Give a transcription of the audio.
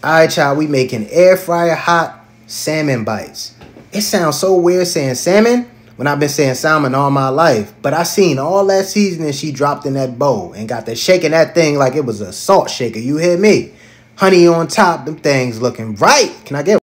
Alright, y'all, we making air fryer hot salmon bites. It sounds so weird saying salmon when I've been saying salmon all my life. But I seen all that seasoning she dropped in that bowl and got to shaking that thing like it was a salt shaker. You hear me? Honey on top, them things looking right. Can I get